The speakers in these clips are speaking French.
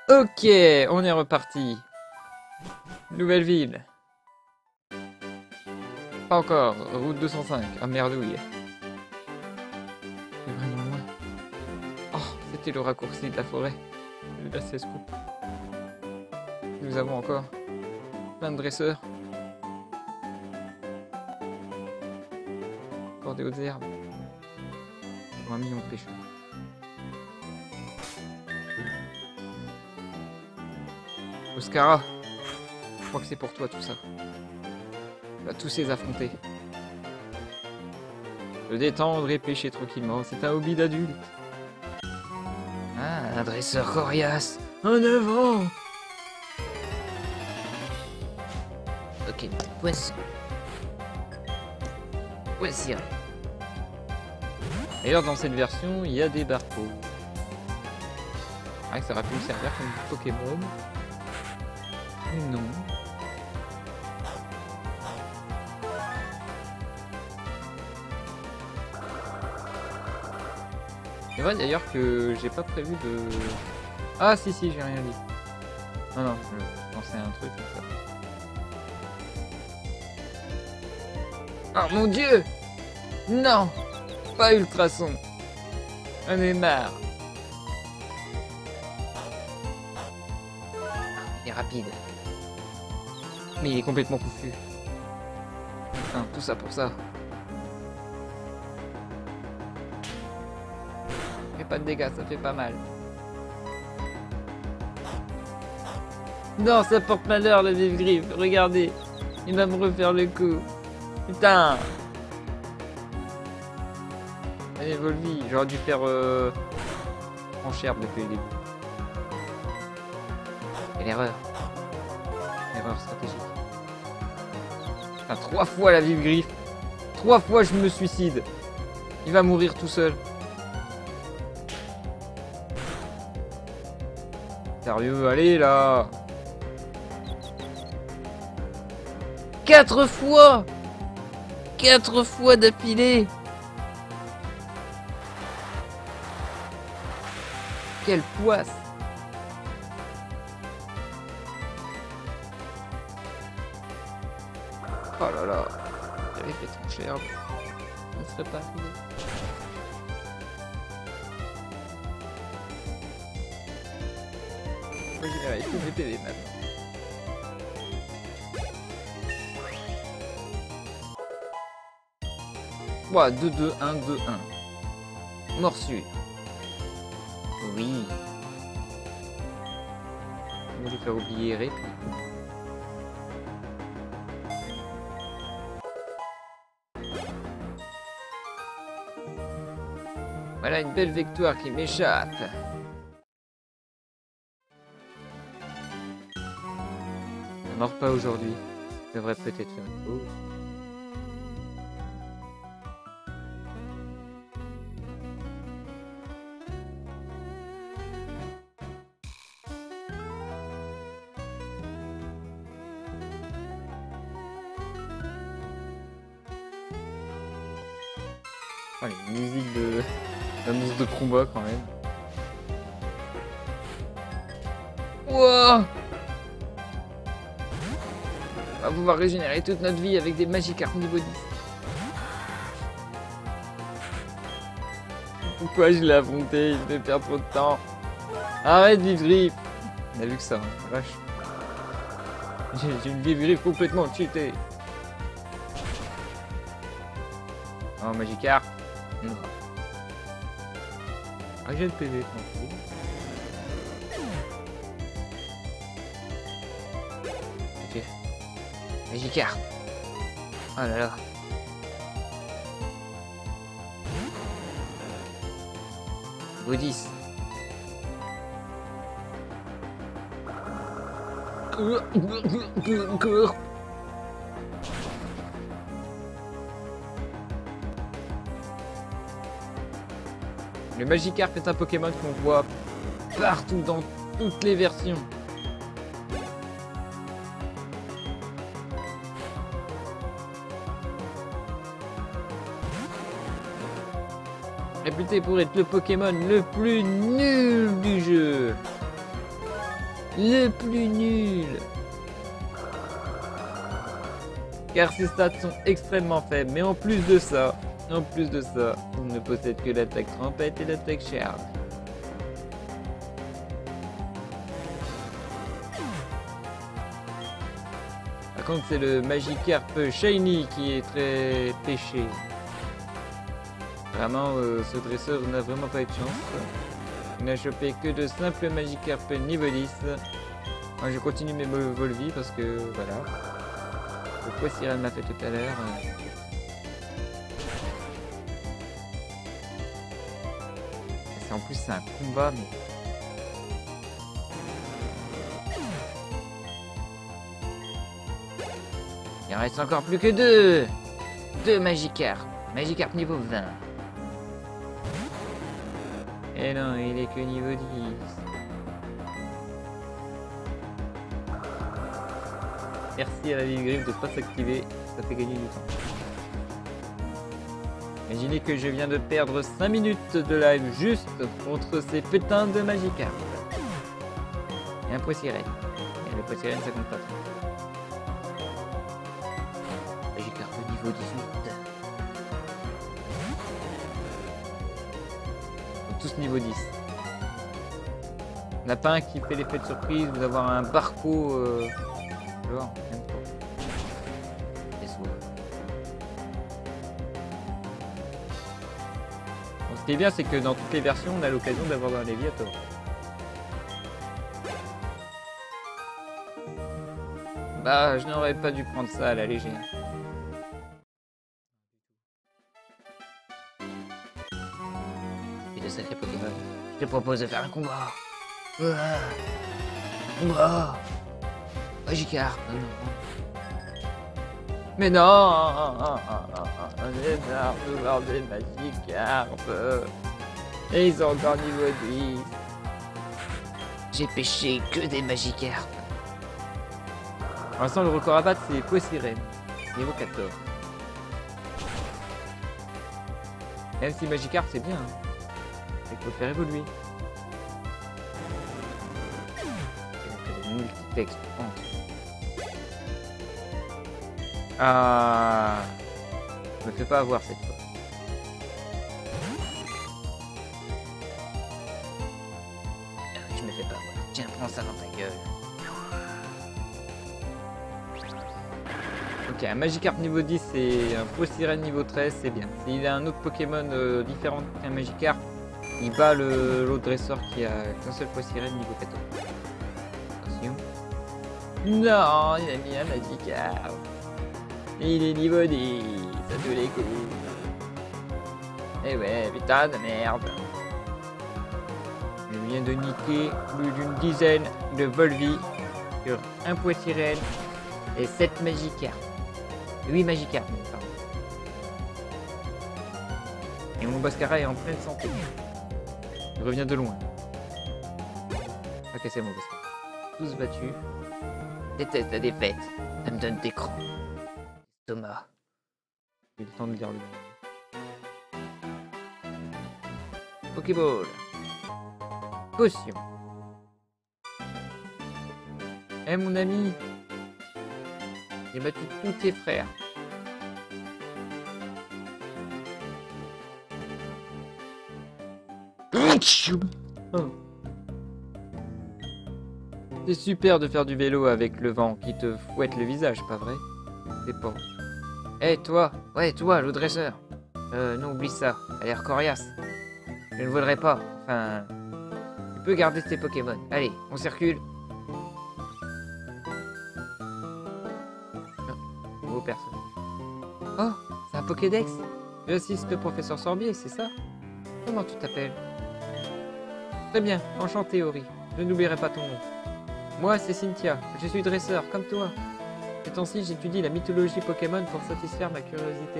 Ok, on est reparti. Nouvelle ville. Pas encore, route 205. Ah merdouille. C'est vraiment loin. Oh, c'était le raccourci de la forêt. De la Cesco. Nous avons encore plein de dresseurs. Encore des hautes herbes. Pour 1 million de pêcheurs. Oscara, je crois que c'est pour toi tout ça. Tu vas tous les affronter. Se détendre et pêcher tranquillement, c'est un hobby d'adulte. Ah, un dresseur coriace. En avant. Ok, poisson. Poisson. D'ailleurs, dans cette version, il y a des barcodes. Ah, ça aurait pu me servir comme Pokémon. Non. C'est vrai d'ailleurs que j'ai pas prévu de... Ah si, j'ai rien dit. Non, je pensais à un truc comme ça. Oh mon dieu! Non! Pas ultrason! On est marre! Il est rapide. Mais il est complètement confus. Putain, tout ça pour ça. Fait pas de dégâts, ça fait pas mal. Non, ça porte malheur le vif-griffe. Regardez. Il va me refaire le coup. Putain. Allez, Volvi. J'aurais dû faire franchir depuis le début. Quelle erreur. Erreur stratégique. Enfin, 3 fois la vive griffe. 3 fois je me suicide. Il va mourir tout seul. Sérieux, allez là. 4 fois. 4 fois d'affilée. Quelle poisse. Oh là là, j'avais fait trop cher. On ne serait pas arrivé. Moi j'ai réussi tous mes PV maintenant. Ouah, 2-2, 1-2-1. Morsure. Oui. Je voulais faire oublier Ré. Voilà une belle victoire qui m'échappe. Ne mord pas aujourd'hui. Je devrais peut-être faire une pause. Oh, les musiques de l'annonce de combat quand même. Wouah! On va pouvoir régénérer toute notre vie avec des Magikarp niveau 10. Pourquoi je l'ai affronté? Il me perd trop de temps. Arrête Vivgrif! On a vu que ça, hein, la vache. J'ai une Vivgrif complètement cheatée. Oh Magikarp. Non. Ah, j'ai le PV, tranquille. Ok. Magikarp. Oh là là. Bodis. Le Magikarp est un Pokémon qu'on voit partout dans toutes les versions. Réputé pour être le Pokémon le plus nul du jeu. Le plus nul. Car ses stats sont extrêmement faibles, mais en plus de ça, il ne possède que l'attaque trompette et l'attaque charge. Par contre, c'est le Magikarp Shiny qui est très péché. Vraiment, ce dresseur n'a vraiment pas eu de chance. Il n'a chopé que de simples Magikarp niveau 10. Moi, je continue mes Volvi parce que, voilà. Le Poissirène m'a fait tout à l'heure. En plus, c'est un combat, mais... Il en reste encore plus que deux. Deux Magikarp. Magikarp niveau 20. Et non, il est que niveau 10. Merci à la Vivgriffe de ne pas s'activer, ça fait gagner du temps. Imaginez que je viens de perdre 5 minutes de live juste contre ces putains de Magikarp. Et un Poissirène. Et le Poissirène ça compte pas trop. Magikarp niveau 18. Tous niveau 10. On n'a pas un qui fait l'effet de surprise d'avoir un Barco genre, même pas. Bon, ce qui est bien, c'est que dans toutes les versions, on a l'occasion d'avoir un Léviator. Bah, je n'aurais pas dû prendre ça à la légère. Et de sacrés Pokémon. Je te propose de faire un combat. Combat. Magikarp. Mais non. J'ai marre de voir des Magikarp. Et ils ont encore niveau 10. J'ai pêché que des Magikarp. Pour l'instant, le record à battre, c'est Poissirène, niveau 14. Même si Magikarp, c'est bien. Hein. Il faut le faire évoluer. Multitexte. Oh. Ah, je me fais pas avoir cette fois. Je me fais pas avoir. Tiens, prends ça dans ta gueule. Ok, un Magikarp niveau 10 et un Poissirène niveau 13, c'est bien. S'il a un autre Pokémon différent qu'un Magikarp, il bat l'autre dresseur qui a qu'un seul Poissirène niveau 14. Attention. Non, il a mis un Magikarp. Il est niveau 10, ça tous les coups. Eh ouais, putain de merde. Je viens de niquer plus d'une dizaine de Volvi sur un Poissirène et 7 Magikarp. 8 Magikarp, pardon. Et mon Bascara est en pleine santé. Il revient de loin. Ok, c'est mon Bascara. Tous battus. Déteste la défaite. Ça me donne des crampes. Thomas. J'ai le temps de lire le nom. Pokéball. Potion. Eh mon ami. J'ai battu tous tes frères. Oh. C'est super de faire du vélo avec le vent qui te fouette le visage, pas vrai? C'est pas. Eh toi, ouais toi, le dresseur. Non, oublie ça, elle a l'air coriace. Je ne voudrais pas, enfin... Tu peux garder tes Pokémon. Allez, on circule. Non, nouveau personnage. Oh, c'est un Pokédex. Tu assistes le professeur Sorbier, c'est ça? Comment tu t'appelles? Très bien, enchanté Ori. Je n'oublierai pas ton nom. Moi, c'est Cynthia, je suis dresseur, comme toi. Ces temps-ci, j'étudie la mythologie Pokémon pour satisfaire ma curiosité.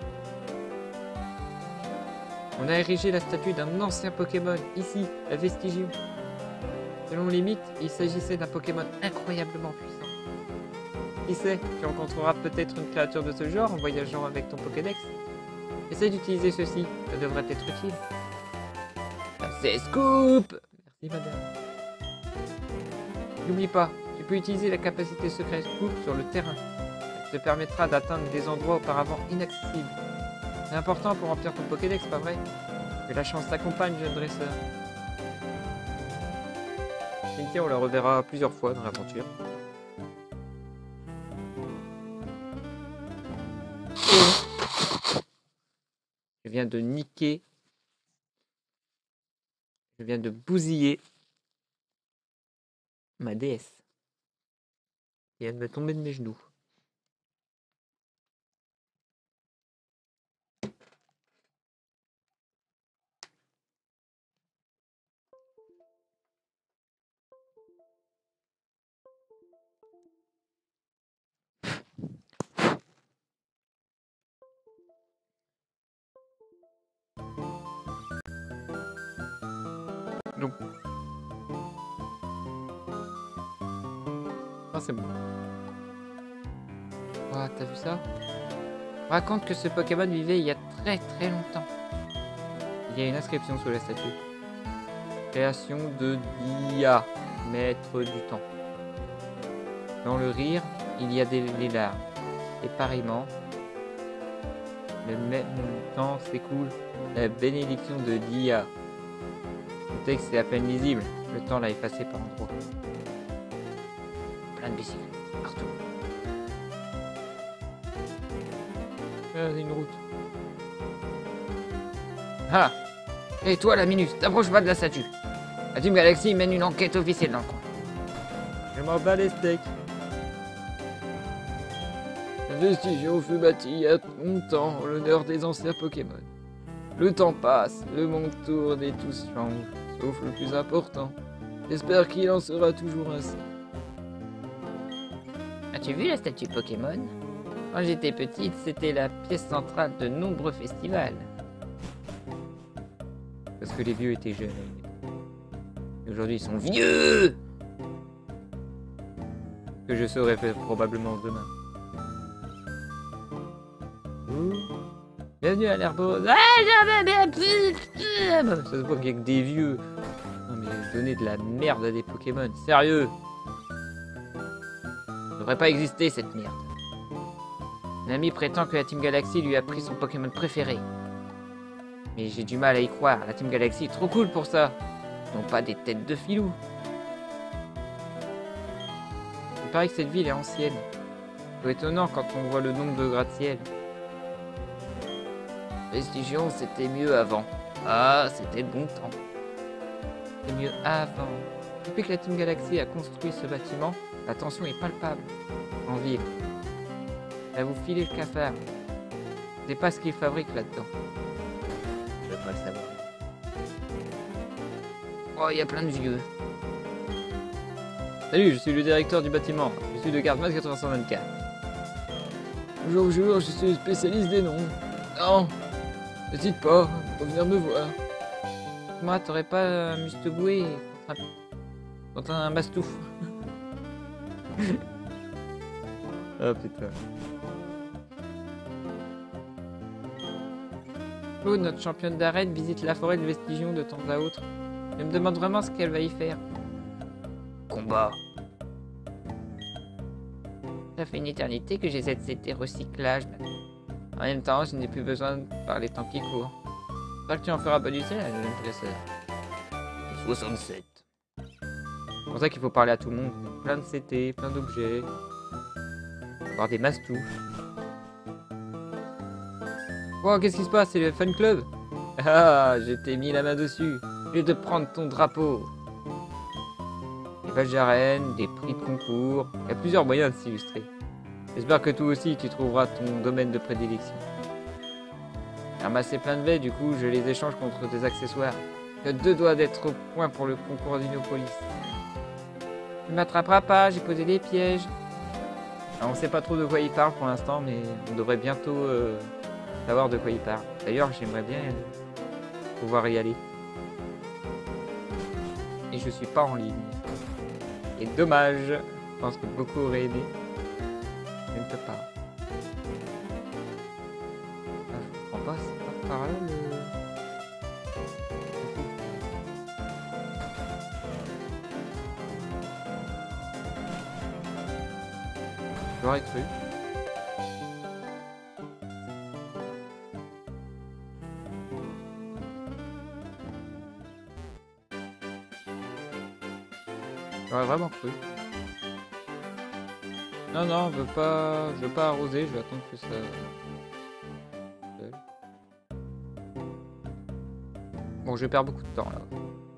On a érigé la statue d'un ancien Pokémon, ici, à Vestigium. Selon les mythes, il s'agissait d'un Pokémon incroyablement puissant. Qui sait, tu rencontreras peut-être une créature de ce genre en voyageant avec ton Pokédex. Essaye d'utiliser ceci, ça devrait être utile. C'est scoop! Merci madame. N'oublie pas, tu peux utiliser la capacité secrète Scoop sur le terrain. Elle te permettra d'atteindre des endroits auparavant inaccessibles. C'est important pour remplir ton Pokédex, pas vrai? Que la chance t'accompagne, jeune dresseur. Cynthia, on la reverra plusieurs fois dans l'aventure. Je viens de niquer. Je viens de bousiller ma déesse. Et elle me tomber de mes genoux. Donc. Ah, c'est bon. Ah, t'as vu ça? On raconte que ce Pokémon vivait il y a très très longtemps. Il y a une inscription sur la statue. Création de Dia, maître du temps. Dans le rire, il y a les larmes. Et pareillement, le même temps s'écoule la bénédiction de Dia. Le texte est à peine lisible, le temps l'a effacé par endroits. Plein de bicyclettes, partout. Une route. Ah! Et toi, la Minus, t'approches pas de la statue. La Team Galaxy mène une enquête officielle dans le coin. Je m'en bats les steaks. Vestigion fut bâti il y a longtemps en l'honneur des anciens Pokémon. Le temps passe, le monde tourne et tout change, sauf le plus important. J'espère qu'il en sera toujours ainsi. As-tu vu la statue Pokémon? Quand j'étais petite, c'était la pièce centrale de nombreux festivals. Parce que les vieux étaient jeunes. Aujourd'hui, ils sont vieux! Que je saurais faire probablement demain. Bienvenue à l'herbe. Ça se voit qu'il y a que des vieux. Non mais donner de la merde à des Pokémon, sérieux. Ça devrait pas exister cette merde. Un ami prétend que la Team Galaxy lui a pris son Pokémon préféré. Mais j'ai du mal à y croire, la Team Galaxy est trop cool pour ça. Ils n'ont pas des têtes de filou. Il paraît que cette ville est ancienne. C'est étonnant quand on voit le nombre de gratte-ciel. Vestigion, c'était mieux avant. Ah, c'était le bon temps. C'était mieux avant. Depuis que la Team Galaxy a construit ce bâtiment, la tension est palpable en ville. Là, vous filez le cafard. C'est pas ce qu'ils fabriquent là-dedans. Je veux pas le savoir. Oh, il y a plein de vieux. Salut, je suis le directeur du bâtiment. Je suis de Gardemas 424. Bonjour, je suis spécialiste des noms. Non, n'hésite pas, faut venir me voir. Moi, t'aurais pas Mustagoué contre un Mastouf. Oh putain. Claude, notre championne d'arène, visite la forêt de Vestigion de temps à autre. Je me demande vraiment ce qu'elle va y faire. Combat. Ça fait une éternité que j'ai cette CT recyclage. En même temps, je n'ai plus besoin de parler tant qu'il court. J'espère que tu en feras pas du ciel, jeune dresseur. 67. C'est pour ça qu'il faut parler à tout le monde. Plein de CT, plein d'objets. Avoir des mastoufs. Oh, qu'est-ce qui se passe? C'est le fan club? Ah, je t'ai mis la main dessus. Je vais te prendre ton drapeau. Des badges d'arène, des prix de concours. Il y a plusieurs moyens de s'illustrer. J'espère que toi aussi tu trouveras ton domaine de prédilection. J'ai ramassé plein de baies, du coup je les échange contre des accessoires. Que deux doigts d'être au point pour le concours d'Inopolis. Tu m'attraperas pas, j'ai posé des pièges. Alors, on sait pas trop de quoi il parle pour l'instant, mais on devrait bientôt savoir de quoi il parle. D'ailleurs, j'aimerais bien pouvoir y aller. Et je suis pas en ligne. Et dommage. Je pense que beaucoup auraient aimé. Je ne peux pas. Ah, je comprends pas, c'est pas par là le... J'aurais cru. J'aurais vraiment cru. Non, non, je veux pas arroser, je vais attendre que ça... Bon, je perds beaucoup de temps, là.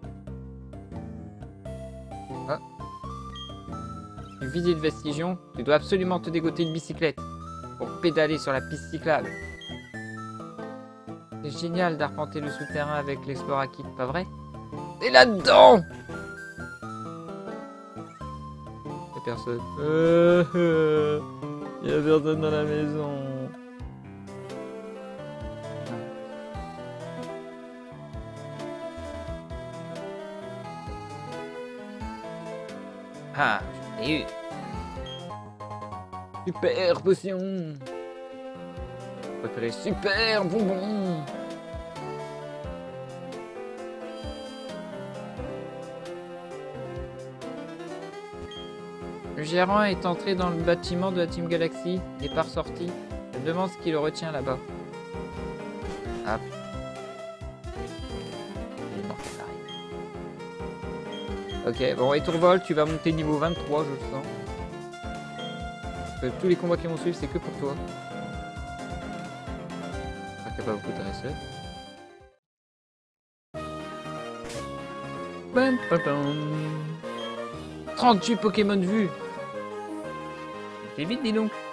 Ah. Tu visites Vestigion, tu dois absolument te dégoter une bicyclette pour pédaler sur la piste cyclable. C'est génial d'arpenter le souterrain avec l'Explora Kit, pas vrai? T'es là-dedans! Y'a personne. Y'a personne dans la maison. Ah, je l'ai eu. Super potion. Je préférais super bonbon. Le gérant est entré dans le bâtiment de la Team Galaxy et pas ressorti. Je me demande ce qui le retient là-bas. Ah. Ok, bon, et Tourvol, tu vas monter niveau 23, je le sens. Parce que tous les combats qui vont suivre, c'est que pour toi. J'espère qu'il n'y a pas beaucoup de RSE. Bam, bam, bam. 38 Pokémon vus. Fais vite, dis donc.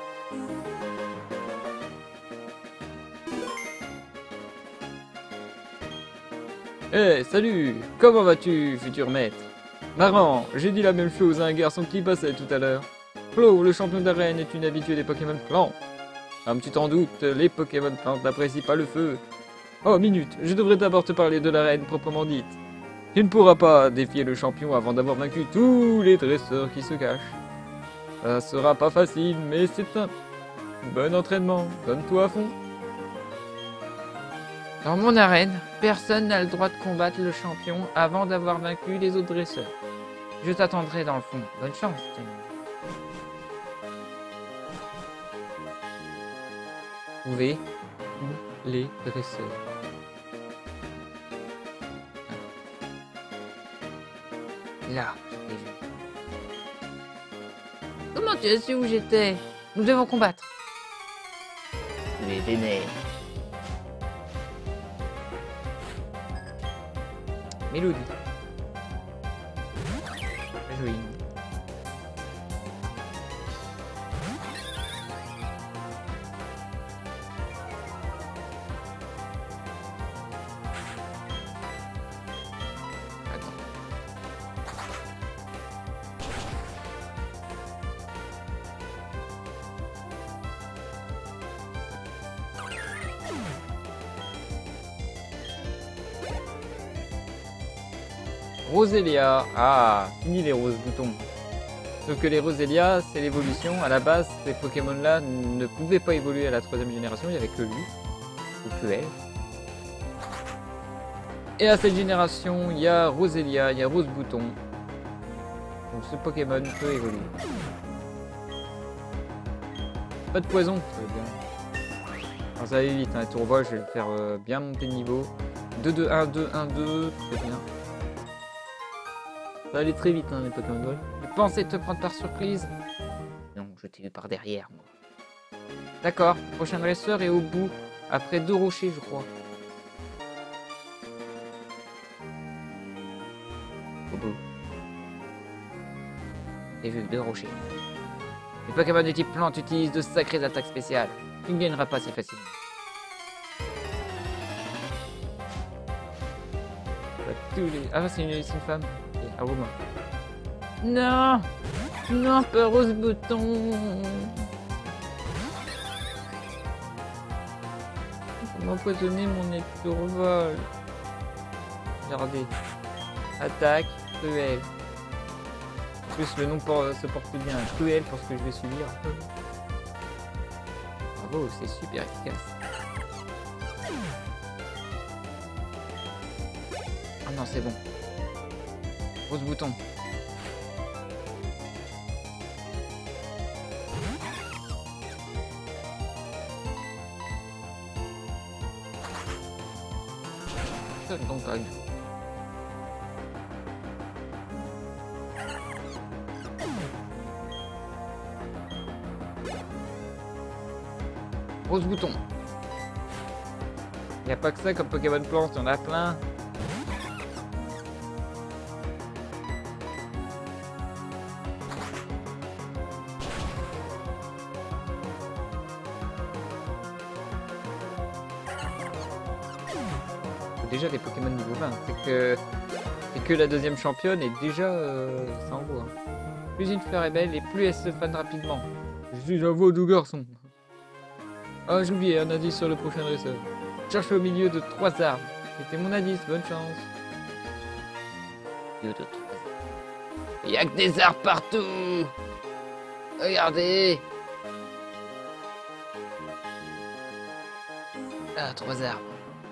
Eh, salut. Comment vas-tu, futur maître? Marrant, j'ai dit la même chose à un garçon qui passait tout à l'heure. Flo, le champion d'arène, est une habituée des Pokémon plantes. Comme tu t'en doutes, les Pokémon plantes n'apprécient pas le feu. Oh, minute, je devrais d'abord te parler de l'arène proprement dite. Tu ne pourras pas défier le champion avant d'avoir vaincu tous les dresseurs qui se cachent. Ça sera pas facile, mais c'est un bon entraînement. Donne-toi à fond. Dans mon arène, personne n'a le droit de combattre le champion avant d'avoir vaincu les autres dresseurs. Je t'attendrai dans le fond. Bonne chance. Trouvez où les dresseurs. Là, je l'ai vu. Comment tu as su où j'étais? Nous devons combattre. Tu es vénère. Mélodie. Oui. Roselia, ah, fini les roses boutons. Sauf que les Roselia, c'est l'évolution. À la base, ces Pokémon-là ne pouvaient pas évoluer à la 3ème génération, il n'y avait que lui, ou que elle. Et à cette génération, il y a Roselia, il y a Rose Bouton. Donc ce Pokémon peut évoluer. Pas de poison, ça va bien. Alors ça va aller vite, hein, Tourvol, je vais le faire bien monter de niveau. 2-2-1-2-1-2, très bien. Ça va aller très vite, hein, les Pokémon Ball. Je pensais te prendre par surprise. Non, je t'ai eu par derrière, moi. D'accord, prochain dresseur est au bout, après 2 rochers, je crois. Au bout. J'ai vu 2 rochers. Les Pokémon de type plante utilisent de sacrées attaques spéciales. Tu ne gagneras pas si facilement. Ah, c'est une femme. Ah, Romain. Non! Non, pas Rose Bouton! Faut m'empoisonner mon nez de Tourvol. Regardez. Attaque, cruel. En plus, le nom se porte bien. Cruel pour ce que je vais subir. Bravo, c'est super efficace. Ah non, c'est bon. Rose Bouton. Donc, Rose bouton. Il n'y a pas que ça comme Pokémon plante, il y en a plein. Déjà des Pokémon niveau 20, c'est que la deuxième championne et déjà ça envoie. Plus une fleur est belle et plus elle se fane rapidement. Je suis un veau doux garçon. Oh, j'ai oublié un indice sur le prochain dresseur. Cherche au milieu de 3 arbres. C'était mon indice, bonne chance. Il y a que des arbres partout. Regardez. Ah, 3 arbres.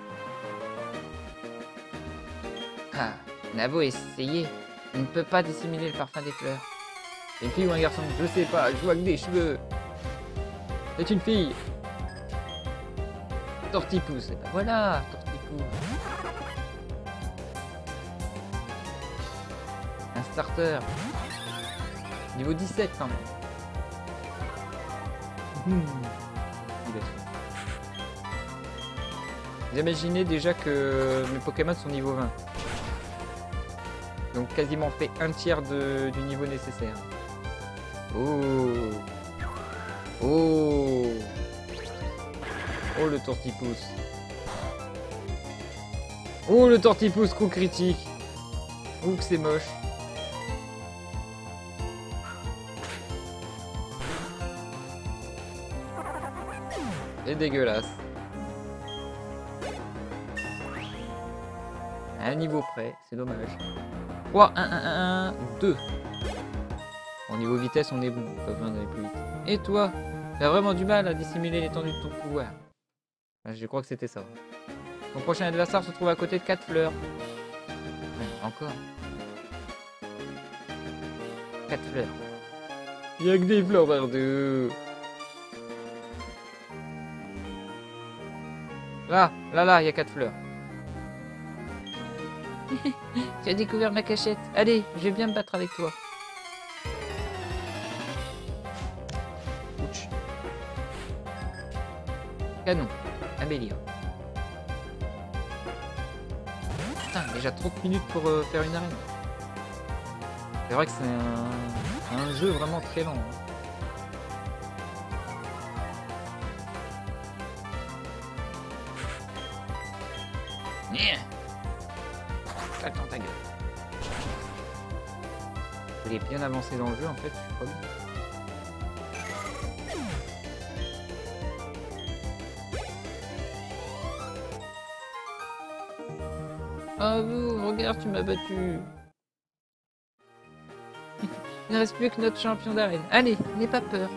Ah, on a beau essayer, on ne peut pas dissimuler le parfum des fleurs. C'est une fille ou un garçon? Je sais pas, je vois que des cheveux. C'est une fille. Tortipousse, et ben voilà, Tortipousse. Un starter. Niveau 17 quand même. Vous imaginez déjà que mes Pokémon sont niveau 20. Donc quasiment fait un tiers du niveau nécessaire. Oh. Oh. Oh le Tortipousse. Oh le Tortipousse, coup critique. Ouh que c'est moche. C'est dégueulasse. À un niveau près, c'est dommage. 3, 1, 1, 1, 2. Au niveau vitesse, on est bon. On peut bien aller plus vite. Et toi, t'as vraiment du mal à dissimuler l'étendue de ton pouvoir. Enfin, je crois que c'était ça. Ton prochain adversaire se trouve à côté de 4 fleurs. Encore. 4 fleurs. Il y a que des fleurs partout. Là, il y a 4 fleurs. Tu as découvert ma cachette. Allez, je vais bien me battre avec toi. Ouch. Canon. Améliore. Putain, déjà 30 minutes pour faire une arène. C'est vrai que c'est un jeu vraiment très lent. Attends ta gueule. Il est bien avancé dans le jeu en fait, je suis pas bien. Ah vous, regarde, tu m'as battu. Il ne reste plus que notre champion d'arène. Allez, n'aie pas peur.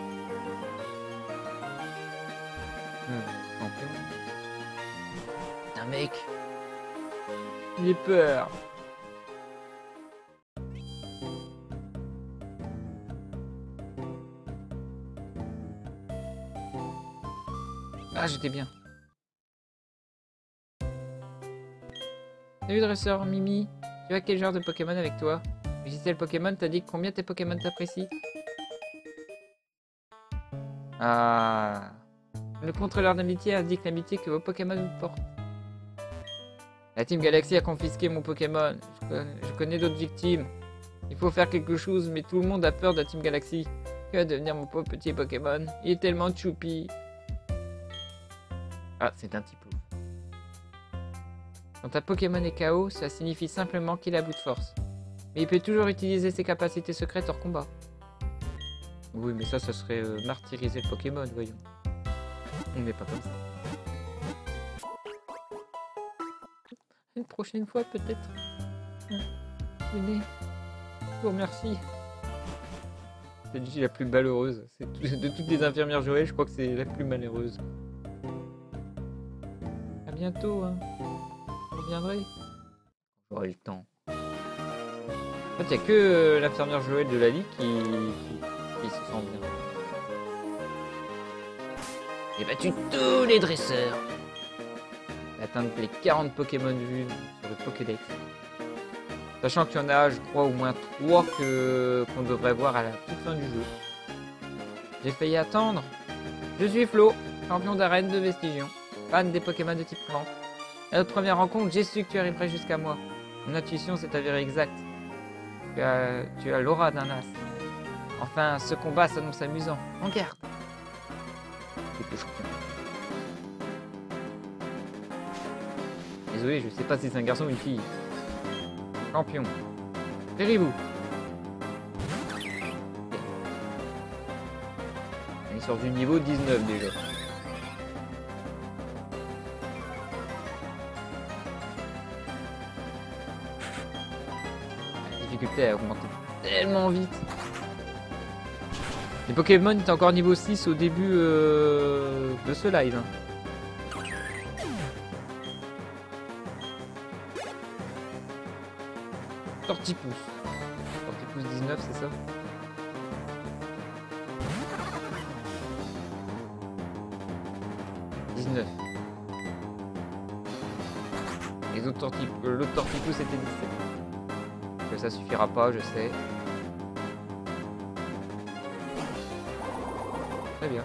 Putain mec. J'ai peur. Ah, j'étais bien. Salut dresseur Mimi. Tu as quel genre de Pokémon avec toi? Logiciel Pokémon t'a dit combien tes Pokémon t'apprécient? Ah. Le contrôleur d'amitié indique l'amitié que vos Pokémon vous portent. La Team Galaxy a confisqué mon Pokémon. Je connais d'autres victimes. Il faut faire quelque chose, mais tout le monde a peur de la Team Galaxy. Que va devenir mon pauvre petit Pokémon? Il est tellement choupi. Ah, c'est un petit peu. Quand un Pokémon est KO, ça signifie simplement qu'il est à bout de force. Mais il peut toujours utiliser ses capacités secrètes hors combat. Oui, mais ça serait martyriser le Pokémon, voyons. On n'est pas comme ça. Une prochaine fois, peut-être. Venez. Je vous remercie. C'est la plus malheureuse. De toutes les infirmières Joël, je crois que c'est la plus malheureuse. À bientôt, hein. Je reviendrai. J'aurai le temps. En fait, il n'y a que l'infirmière Joël de la Ligue qui se sent bien. J'ai battu tous les dresseurs. et atteindre les 40 Pokémon vus sur le Pokédex. Sachant qu'il y en a, je crois, au moins 3 qu'on devrait voir à la toute fin du jeu. J'ai failli attendre. Je suis Flo, champion d'arène de Vestigion, fan des Pokémon de type plante. À notre première rencontre, j'ai su que tu arriverais jusqu'à moi. Mon intuition s'est avérée exacte. Tu as l'aura d'un as. Enfin, ce combat s'annonce amusant. En garde. C'est le champion. Désolé, je sais pas si c'est un garçon ou une fille. Champion. Péribou. On est sur du niveau 19 déjà. La difficulté a augmenté tellement vite. Les Pokémon étaient encore niveau 6 au début de ce live. Hein. Tortipousse. Tortipousse 19, c'est ça? Les autres l'autre Tortipousse était 17. Que ça suffira pas, je sais. Très bien.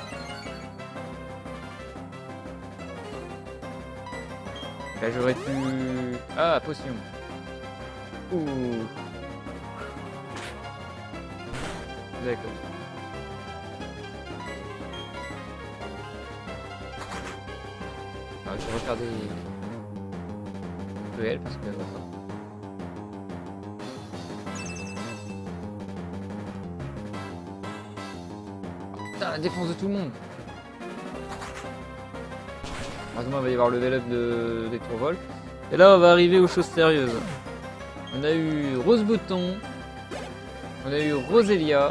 Là j'aurais pu... Ah, potion. Ouh. D'accord. Alors, je vais refaire des duels parce que... Putain, la défense de tout le monde. Heureusement, il va y avoir le level up des tourvols. Et là, on va arriver aux choses sérieuses. On a eu Rose Bouton. On a eu Roselia.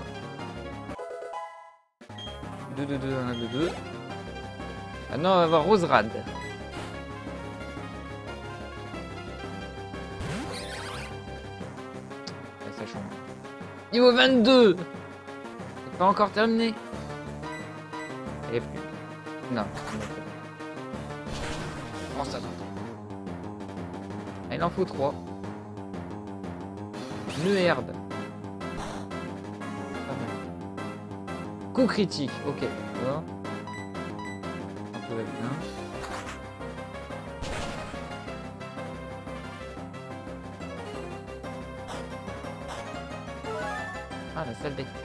2, 2, 2, 1, 2, 2. Maintenant, on va avoir Roserad. Ça change. Niveau 22. C'est pas encore terminé. Elle est plus. Non. Prends ça. Il en faut 3. Une herbe. Coup critique. Ok. D'accord. Tout va bien. Ah, la sale bête.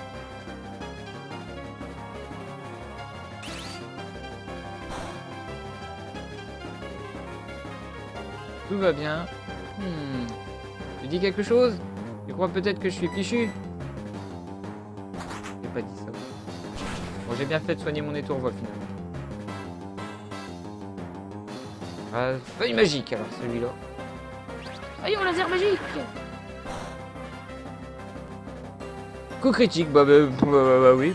Tout va bien. Tu dis quelque chose? Tu crois peut-être que je suis fichu? J'ai pas dit ça. Bon, j'ai bien fait de soigner mon étourvol finalement. Feuille magique alors celui-là. Rayon laser magique. Coup critique, bah oui.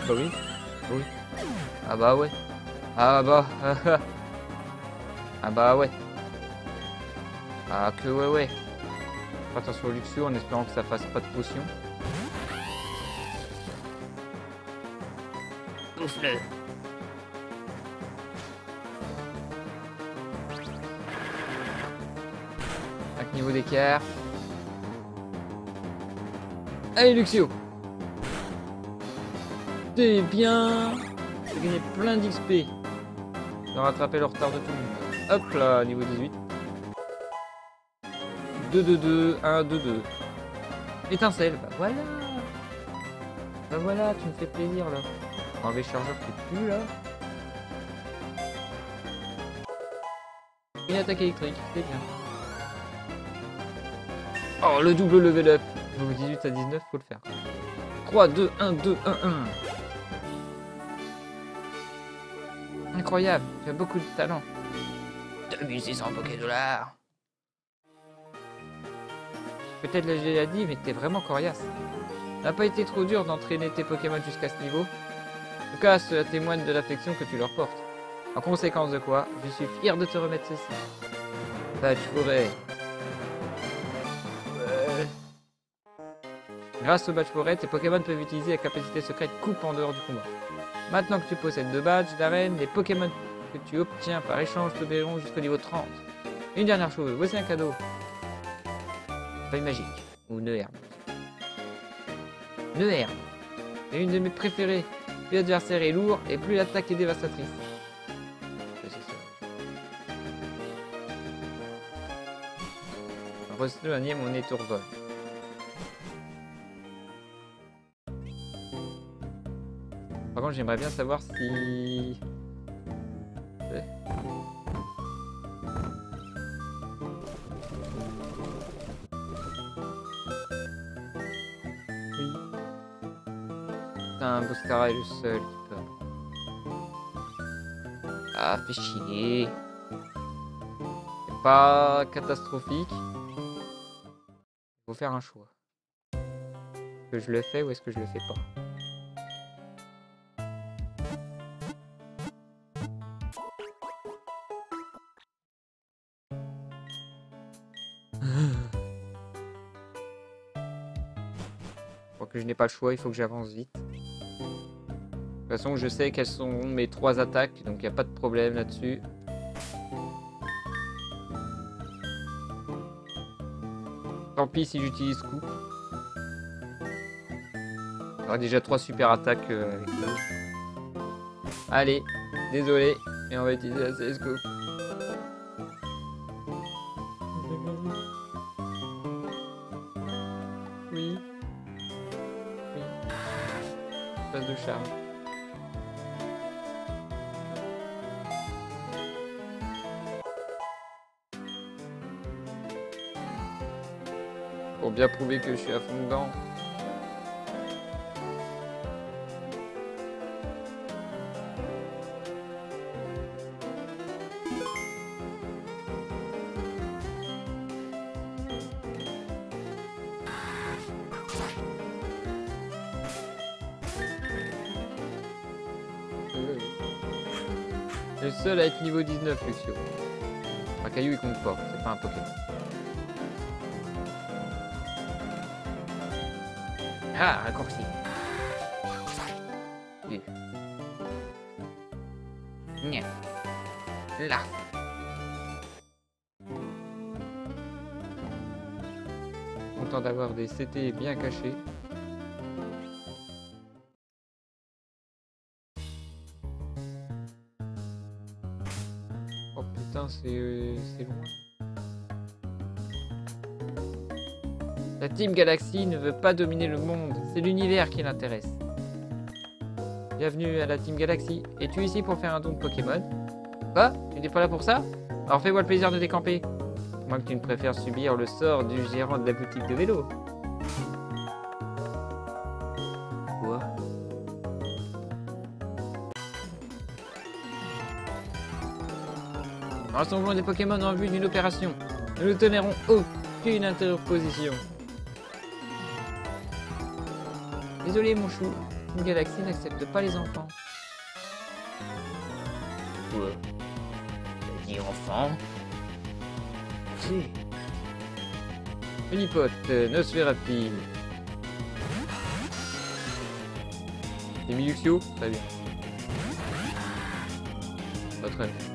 Ah bah ouais. Ah bah. Ah bah ouais. Ah que ouais. Attention au Luxio en espérant que ça fasse pas de potion. Souffle. 5 niveaux d'écart. Allez Luxio. C'est bien. J'ai gagné plein d'XP. J'ai rattrapé le retard de tout le monde. Hop là, niveau 18. 2, 2, 2, 1, 2, 2. Étincelle, bah voilà. Bah voilà, tu me fais plaisir là. Enlever le chargeur qui est plus là. Une attaque électrique, c'est bien. Oh, le double level up. Donc 18 à 19, faut le faire. 3, 2, 1, 2, 1, 1. Incroyable, tu as beaucoup de talent. 2600 Poké-dollars. Peut-être l'ai déjà dit, mais t'es vraiment coriace. Ça n'a pas été trop dur d'entraîner tes Pokémon jusqu'à ce niveau. En tout cas, cela témoigne de l'affection que tu leur portes. En conséquence de quoi, je suis fier de te remettre ceci. Badge forêt. Ouais. Grâce au badge forêt, tes Pokémon peuvent utiliser la capacité secrète coupe en dehors du combat. Maintenant que tu possèdes 2 badges d'arène, les que tu obtiens par échange t'obéiront jusqu'au niveau 30. Une dernière chose, voici un cadeau. Feuille magique, ou nœud herbe. Nœud herbe. C'est une de mes préférées. Plus l'adversaire est lourd et plus l'attaque est dévastatrice. Re-soigner mon étourvol. Par contre, j'aimerais bien savoir si... Oui. Un Boscara est le seul qui peut. Ah, fait chier. C'est pas catastrophique. Il faut faire un choix. Est-ce que je le fais ou est-ce que je le fais pas? Que je n'ai pas le choix, il faut que j'avance vite. De toute façon, je sais quelles sont mes 3 attaques, donc il n'y a pas de problème là-dessus. Tant pis si j'utilise coup. J'aurai déjà 3 super attaques avec ça. Allez, désolé, mais on va utiliser la CSGO. Oui. De charme. Pour bien prouver que je suis à fond dedans. Le seul à être niveau 19, Luxio. Un caillou il compte pas, c'est pas un Pokémon. Ah, raccourci. Nya. Là. Content d'avoir des CT bien cachés. C'est loin. La Team Galaxy ne veut pas dominer le monde, c'est l'univers qui l'intéresse. Bienvenue à la Team Galaxy. Es-tu ici pour faire un don de Pokémon? Quoi? Tu n'es pas là pour ça? Alors fais-moi le plaisir de décamper. Moi que tu ne préfères subir le sort du gérant de la boutique de vélo. Quoi? Rassemblons des Pokémon en vue d'une opération. Nous ne tolérons aucune interposition. Désolé mon chou, une galaxie n'accepte pas les enfants. Quoi? T'as dit enfant? Si. Unipote, Nosferaptile. Et Miluxio? Très bien. Pas très bien.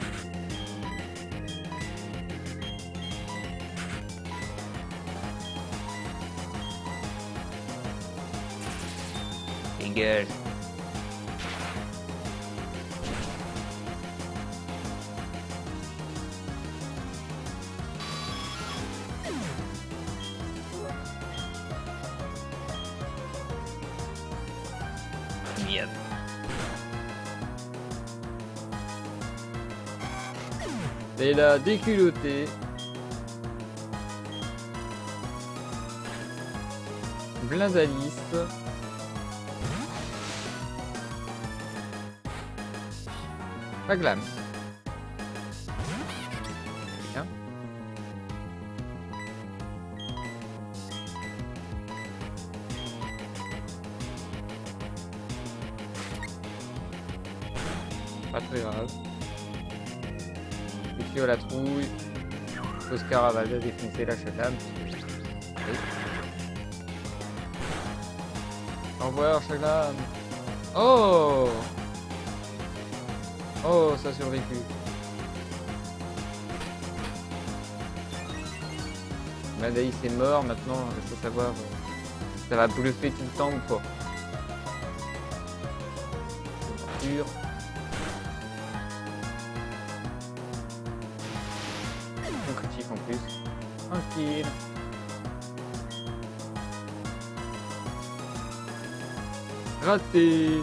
Dégage. Yep. C'est la déculottée. Blindalis. Maglam. Bien. Pas très grave. Luxio la trouille. Oscar va défoncer la Shadam. Oui. Au revoir Shadam. Oh! Oh, ça survécu. Madaïs est mort, maintenant, il faut savoir ça va bluffer tout le temps ou pas. Sûr. Un critique en plus. Tranquille. Raté.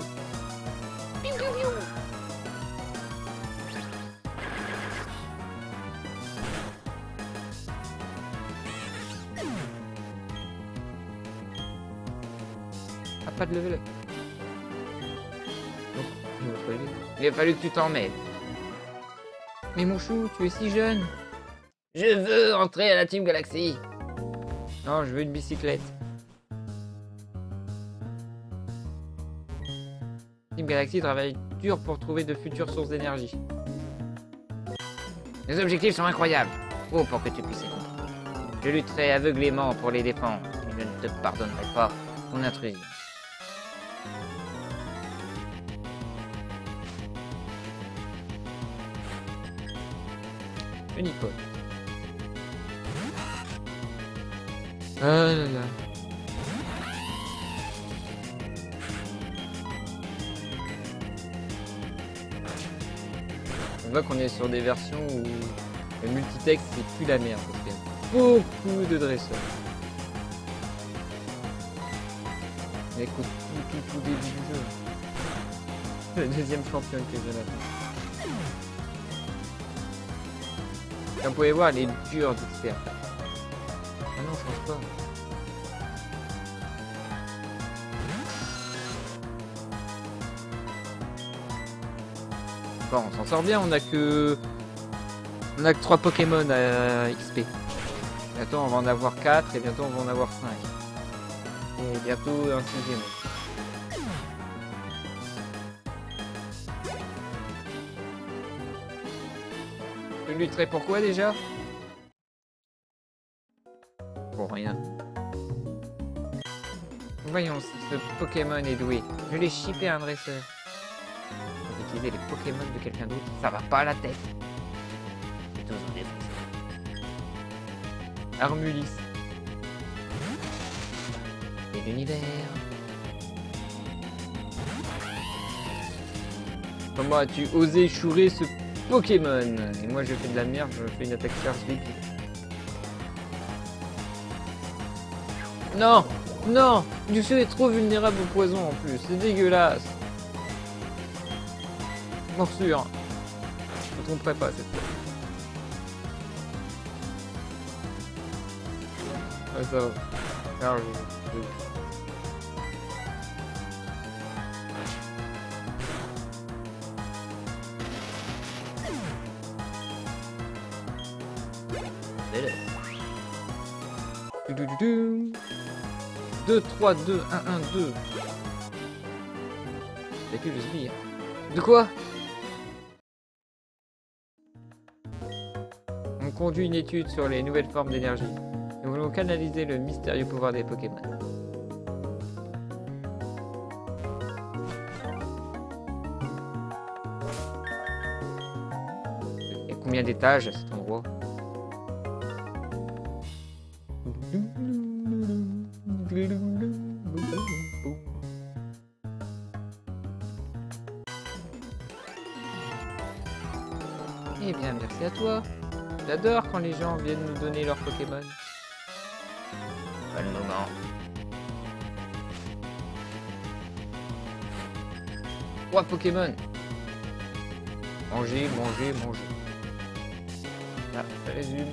Ah, pas de level up. Il a fallu que tu t'en mêles. Mais mon chou, tu es si jeune. Je veux entrer à la Team Galaxy. Non, je veux une bicyclette. Team Galaxy travaille dur pour trouver de futures sources d'énergie. Les objectifs sont incroyables. Oh, pour que tu puisses les comprendre. Je lutterai aveuglément pour les défendre. Je ne te pardonnerai pas ton intrusion. Nicole. Ah là là. On voit qu'on est sur des versions où le multitexte c'est plus la merde parce qu'il y a beaucoup de dresseurs. Mais écoute, tout début du jeu. Le deuxième champion que j'ai maintenant. Comme vous pouvez voir, elle est dure d'XP. Ah non, change pas. Bon, on s'en sort bien, on a que 3 Pokémon à XP. Bientôt on va en avoir 4 et bientôt on va en avoir 5. Et bientôt un 6e. Je lutterai pour quoi déjà? Pour rien. Voyons si ce Pokémon est doué. Je l'ai chippé à un dresseur. Utiliser les Pokémon de quelqu'un d'autre, ça va pas à la tête. C'est toujours défoncé. Armulis. Et l'univers. Comment as-tu osé chourer ce Pokémon? Et moi je fais de la merde, je fais une attaque charge vite. Non! Non! Du feu est trop vulnérable au poison en plus, c'est dégueulasse! Morsure! Je me tromperai pas cette fois. Ouais, ça va. Alors, je... 2, 3, 2, 1, 1, 2. T'as que je suis. De quoi? On conduit une étude sur les nouvelles formes d'énergie. Nous voulons canaliser le mystérieux pouvoir des Pokémon. Il y a combien d'étages à cet endroit? Eh bien, merci à toi. J'adore quand les gens viennent nous donner leurs Pokémon. Pas le moment. Trois Pokémon. Manger, manger, manger. Là, ça résume.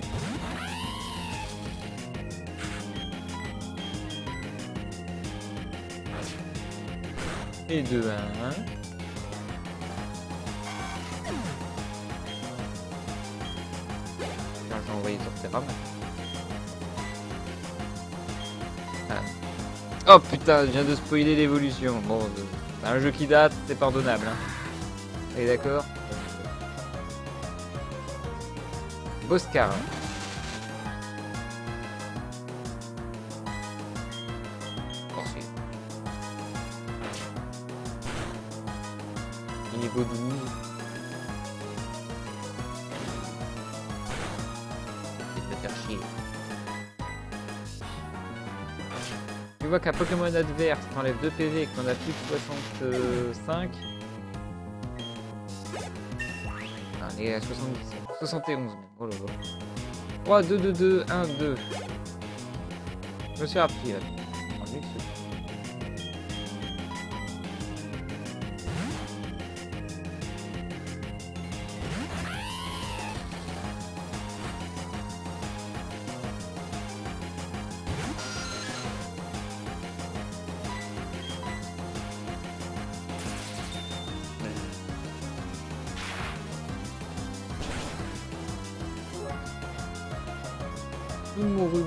Et 2 à 1. J'ai envoyé sur Terra. Ah. Oh putain, je viens de spoiler l'évolution. Bon, c'est un jeu qui date, c'est pardonnable. Hein. Allez, d'accord. Boscar. Poursuivre. Niveau 12. Tu vois qu'un Pokémon adverse t'enlève 2 PV et qu'on a plus de 65. Ah, on est à 77. 71 même. Oh là là. 3, 2, 2, 2, 1, 2. Je me suis appris là. Mouru.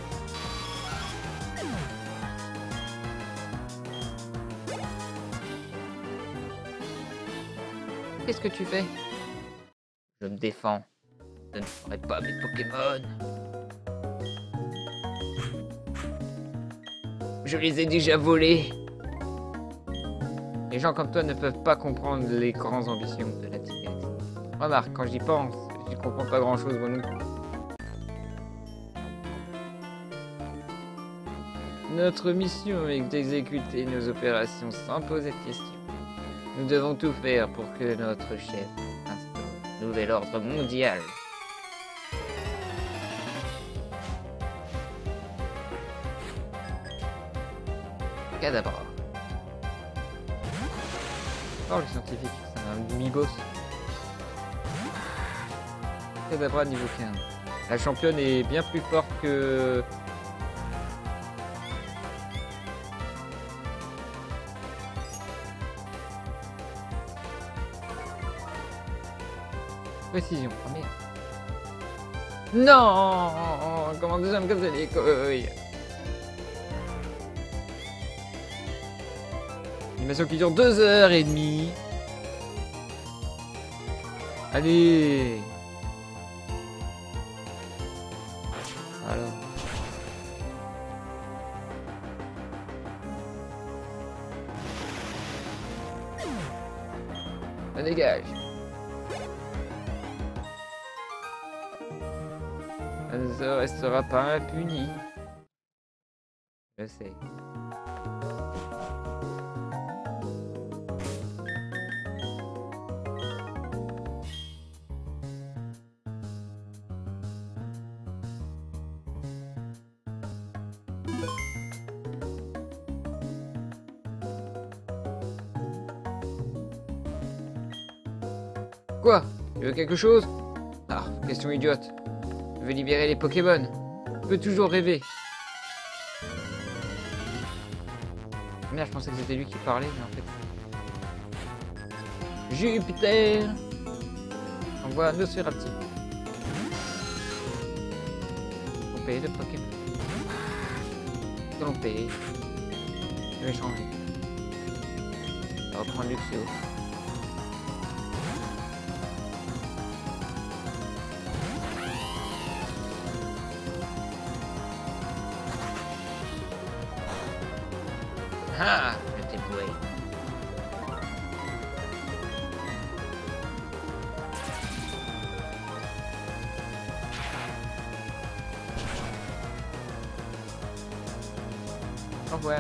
Qu'est-ce que tu fais? Je me défends. Je ne ferai pas mes Pokémon. Je les ai déjà volés. Les gens comme toi ne peuvent pas comprendre les grandes ambitions de la Team Galaxy. Remarque, quand j'y pense, je comprends pas grand-chose moi non plus. Notre mission est d'exécuter nos opérations sans poser de questions. Nous devons tout faire pour que notre chef instaure un nouvel ordre mondial. Kadabra. Oh, le scientifique, c'est un demi-boss. Kadabra niveau 15. La championne est bien plus forte que... Précision, oh merde. Non, comment déjà me casser les couilles? Animation qui dure 2h30. Allez. Voilà. Ça dégage. Elle ne restera pas impunie. Je sais. Quoi? Tu veux quelque chose? Ah, question idiote. Je veux libérer les Pokémon. Je peux toujours rêver. Merde, je pensais que c'était lui qui parlait, mais en fait... Jupiter envoie Nosferatu. On paye de Pokémon. On paye. Je vais changer. On va reprendre Luxio. Ah, je t'ai boué. Au revoir.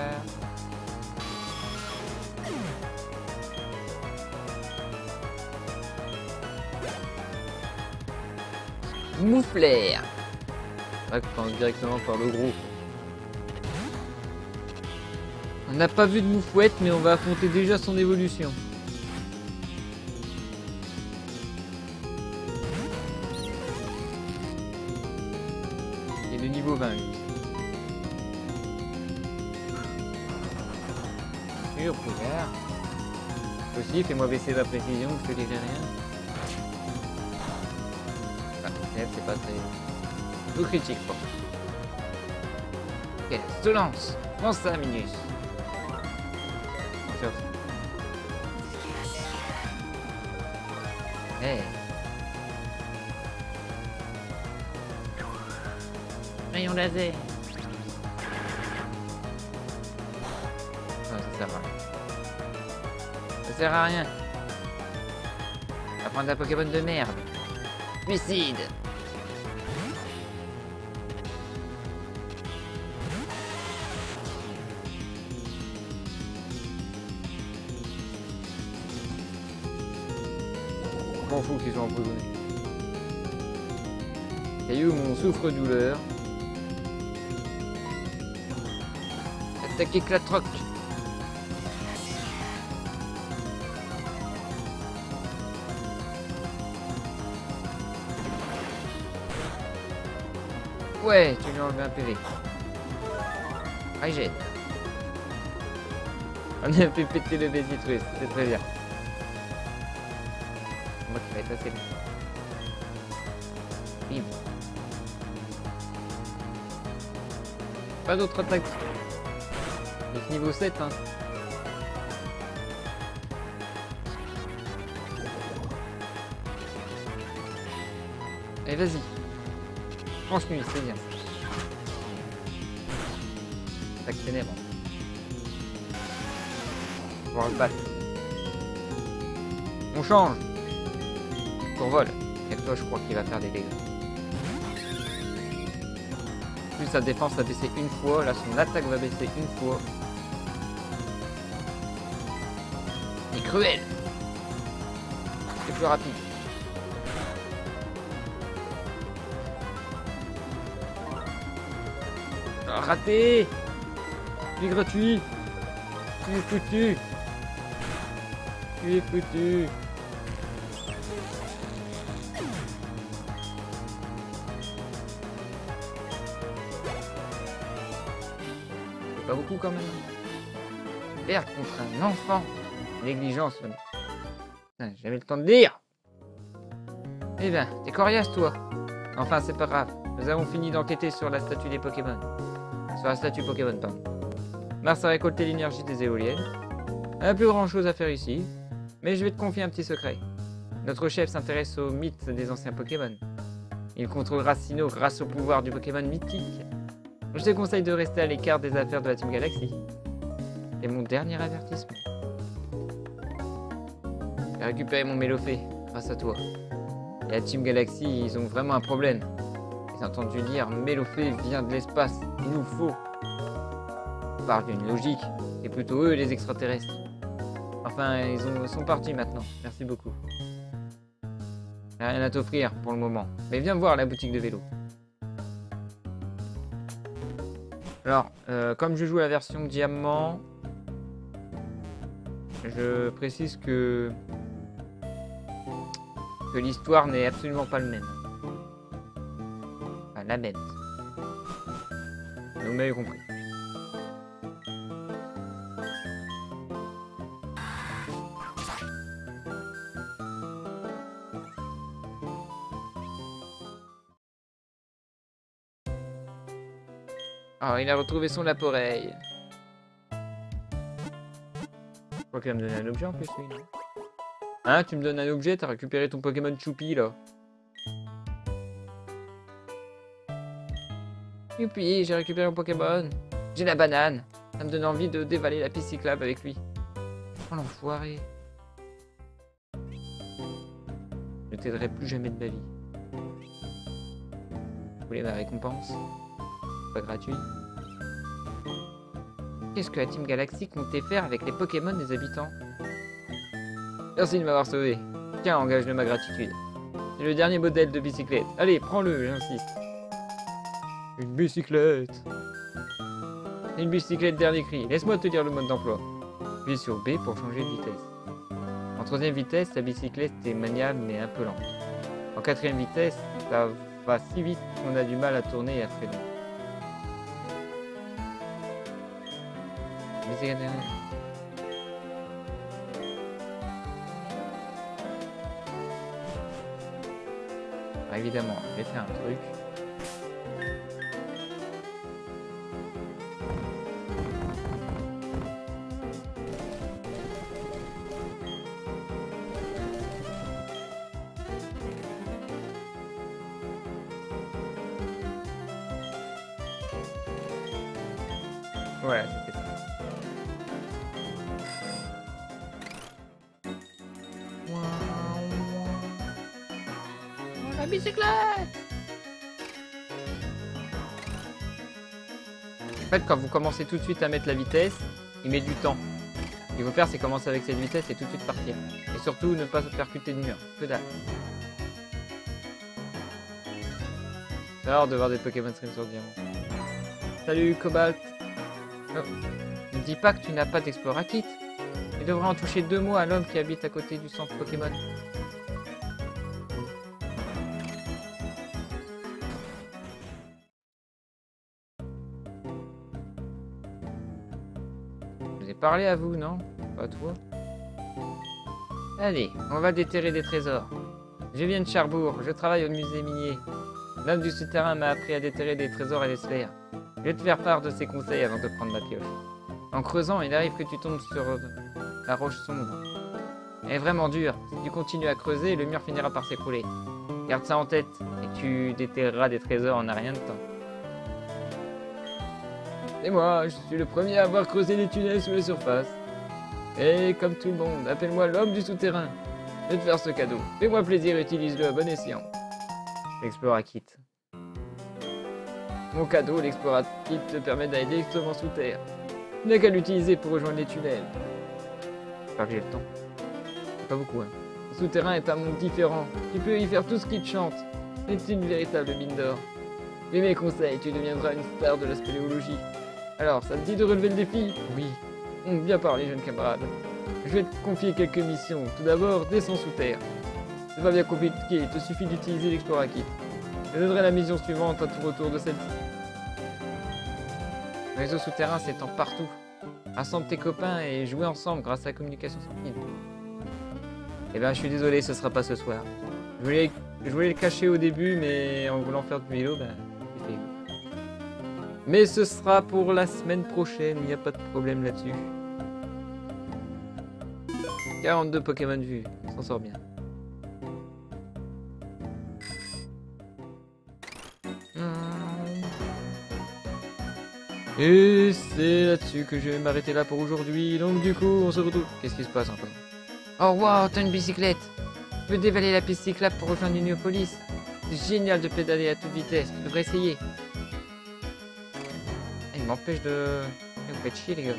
Mouflaire. Ouais, qu'on pense directement par le gros. On n'a pas vu de Moufouette, mais on va affronter déjà son évolution. Et le niveau 20. Pouvoir. Aussi, fais-moi baisser ma précision, je te dirai rien. Ah, c'est pas très... Tout critique, bon. Ok, se lance. Prends ça, Minus. Hey. Rayon laser. Non, ça sert à rien. Ça sert à rien. On va prendre un Pokémon de merde. Suicide. s'en fout qu'ils sont empoisonnés. Caillou, mon souffre-douleur. Attaque éclatroc. Ouais, tu lui as enlevé un PV. Régène. On a fait péter le Bézitrus, c'est très bien. Moi qui va être assez long. Bim. Pas d'autres attaques. Donc niveau 7 hein. Allez vas-y. Franche nuit, c'est bien. Attaque ténèbres. On va pouvoir le battre. On change. Survol. Et toi je crois qu'il va faire des dégâts. Plus sa défense va baisser une fois, là son attaque va baisser une fois. Il est cruel. C'est plus rapide. Ah, raté. Tu es gratuit. Tu es foutu. Tu es foutu. Pas beaucoup quand même. Perdre contre un enfant. Négligence. Putain, j'avais le temps de lire. Eh ben, t'es coriace toi. Enfin, c'est pas grave. Nous avons fini d'enquêter sur la statue des Pokémon. Sur la statue Pokémon, pardon. Mars a récolté l'énergie des éoliennes. Il n'y a plus grand chose à faire ici. Mais je vais te confier un petit secret. Notre chef s'intéresse au mythe des anciens Pokémon. Il contrôlera Sinnoh grâce au pouvoir du Pokémon mythique. Je te conseille de rester à l'écart des affaires de la Team Galaxy. C'est mon dernier avertissement. J'ai récupéré mon Mélofée grâce à toi. Et la Team Galaxy, ils ont vraiment un problème. J'ai entendu dire Mélofée vient de l'espace. Il nous faut. On parle d'une logique. C'est plutôt eux les extraterrestres. Enfin, ils sont partis maintenant. Merci beaucoup. J'ai rien à t'offrir pour le moment. Mais viens voir la boutique de vélo. Alors, comme je joue la version diamant, je précise que l'histoire n'est absolument pas le même. Enfin, la même. Vous m'avez compris. Oh, il a retrouvé son laporeille. Je crois qu'il va me donner un objet en plus, lui, non? Hein, tu me donnes un objet, t'as récupéré ton Pokémon Choupi, là. Youpi, j'ai récupéré mon Pokémon. J'ai la banane. Ça me donne envie de dévaler la piste cyclable avec lui. Oh, l'enfoiré. Je t'aiderai plus jamais de ma vie. Vous voulez ma récompense? Pas gratuit. Qu'est-ce que la Team Galaxy comptait faire avec les Pokémon des habitants? Merci de m'avoir sauvé. Tiens, engage de ma gratitude. C'est le dernier modèle de bicyclette. Allez, prends-le, j'insiste. Une bicyclette. Une bicyclette dernier cri. Laisse-moi te dire le mode d'emploi. Appuie sur B pour changer de vitesse. En troisième vitesse, la bicyclette est maniable mais un peu lente. En quatrième vitesse, ça va si vite qu'on a du mal à tourner et à freiner. Ah, évidemment, je vais faire un truc. Voilà, c'était ça. La bicyclette! En fait, quand vous commencez tout de suite à mettre la vitesse, il met du temps. Ce qu'il faut faire, c'est commencer avec cette vitesse et tout de suite partir. Et surtout, ne pas se percuter de mur. Que dalle. C'est rare de voir des Pokémon Stream sur Diamant. Salut, Cobalt. Oh. Ne dis pas que tu n'as pas d'Explora Kit. Tu devrais en toucher 2 mots à l'homme qui habite à côté du centre Pokémon. Je vous ai parlé à vous, non? Pas toi. Allez, on va déterrer des trésors. Je viens de Cherbourg, je travaille au musée minier. L'homme du souterrain m'a appris à déterrer des trésors et des sphères. Je vais te faire part de ses conseils avant de prendre ma pioche. En creusant, il arrive que tu tombes sur la roche sombre. Elle est vraiment dure. Si tu continues à creuser, le mur finira par s'écrouler. Garde ça en tête et tu déterreras des trésors en un rien de temps. Et moi, je suis le premier à avoir creusé des tunnels sous la surface. Et comme tout le monde, appelle-moi l'homme du souterrain. Je vais te faire ce cadeau. Fais-moi plaisir, utilise-le à bon escient. L'Explora Kit. Mon cadeau, l'Explora Kit, te permet d'aller directement sous terre. Tu n'as qu'à l'utiliser pour rejoindre les tunnels. J'espère que j'ai le temps. Pas beaucoup, hein. Le souterrain est un monde différent. Tu peux y faire tout ce qui te chante. C'est une véritable mine d'or. Fais mes conseils, tu deviendras une star de la spéléologie. Alors, ça te dit de relever le défi? Oui. Bien parlé, jeune camarade. Je vais te confier quelques missions. Tout d'abord, descends sous terre. C'est pas bien compliqué, il te suffit d'utiliser l'Explora Kit. Je donnerai la mission suivante à ton retour de celle-ci. Le réseau souterrain s'étend partout. Rassemble tes copains et jouez ensemble grâce à la communication sans fil. Eh ben, je suis désolé, ce sera pas ce soir. Je voulais le cacher au début, mais en voulant faire du vélo, ben, c'est fait. Mais ce sera pour la semaine prochaine, il n'y a pas de problème là-dessus. 42 Pokémon vus, on s'en sort bien. Et c'est là-dessus que je vais m'arrêter là pour aujourd'hui. Donc du coup, on se retrouve... Qu'est-ce qui se passe encore? Oh waouh, t'as une bicyclette! Tu peux dévaler la piste cyclable pour rejoindre Uniopolis. C'est génial de pédaler à toute vitesse, tu devrais essayer. Il m'empêche de... Vous faites chier les gars.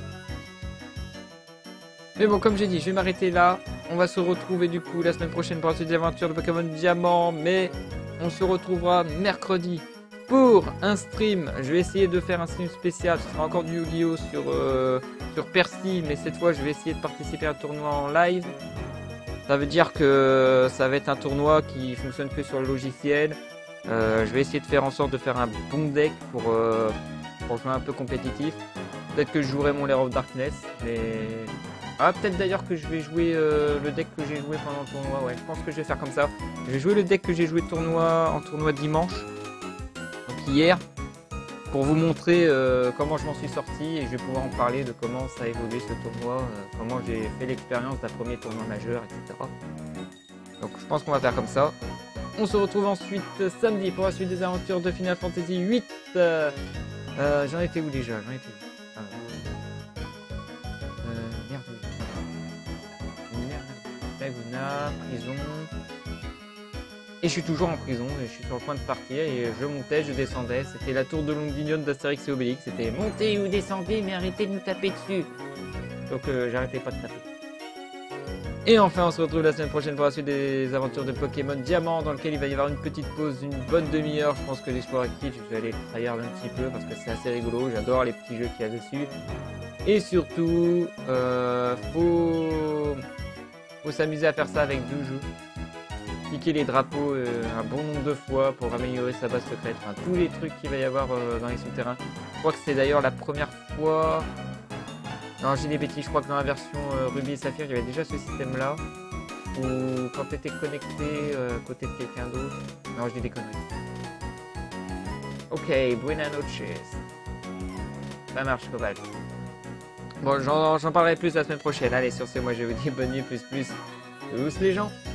Mais bon, comme j'ai dit, je vais m'arrêter là. On va se retrouver du coup la semaine prochaine pour la suite des aventures de Pokémon Diamant. Mais on se retrouvera mercredi pour un stream. Je vais essayer de faire un stream spécial. Ce sera encore du Yu-Gi-Oh sur Percy. Mais cette fois, je vais essayer de participer à un tournoi en live. Ça veut dire que ça va être un tournoi qui fonctionne que sur le logiciel. Je vais essayer de faire en sorte de faire un bon deck pour jouer un peu compétitif. Peut-être que je jouerai mon Lair of Darkness. Mais... Ah, peut-être d'ailleurs que je vais jouer le deck que j'ai joué pendant le tournoi. Ouais, je pense que je vais faire comme ça. Je vais jouer le deck que j'ai joué en tournoi dimanche. Donc hier. Pour vous montrer comment je m'en suis sorti. Et je vais pouvoir en parler de comment ça a évolué ce tournoi. Comment j'ai fait l'expérience d'un premier tournoi majeur, etc. Donc je pense qu'on va faire comme ça. On se retrouve ensuite samedi pour la suite des aventures de Final Fantasy 8. J'en étais où déjà? J'en étais où? Laguna, prison. Et je suis toujours en prison et je suis sur le point de partir et je montais, je descendais. C'était la tour de Longuignon d'Astérix et Obélix. C'était montez ou descendez mais arrêtez de nous taper dessus. Donc j'arrêtais pas de taper. Et enfin on se retrouve la semaine prochaine pour la suite des aventures de Pokémon Diamant dans lequel il va y avoir une petite pause, une bonne demi-heure. Je pense que l'Explora Kit, je vais aller tryhard un petit peu parce que c'est assez rigolo. J'adore les petits jeux qu'il y a dessus. Et surtout, faut s'amuser à faire ça avec 2 jeux. Cliquer les drapeaux un bon nombre de fois pour améliorer sa base secrète. Enfin, tous les trucs qu'il va y avoir dans les souterrains. Je crois que c'est d'ailleurs la première fois... Non, j'ai des bêtises. Je crois que dans la version Ruby et Saphir, il y avait déjà ce système-là. Où quand tu étais connecté à côté de quelqu'un d'autre... Non, je dis des conneries. Ok, buenas noches. Ça marche, Cobalt. Bon, j'en parlerai plus la semaine prochaine. Allez, sur ce, moi je vous dis bonne nuit, plus. Tous les gens.